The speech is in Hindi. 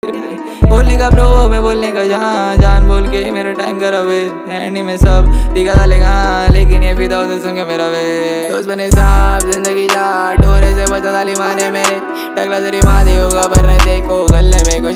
बोलने का ब्रो मैं बोलने का जहाँ जान बोल के मेरा टाइम करा वे हैंडी में सब दिखा डालेगा लेकिन ये फिदा उसे सुन के मेरा वे दोस्त बने साहब जिंदगी जा डोरे से बचा डाली माने मेरे टकला तेरी माँ होगा पर देखो गले में कुछ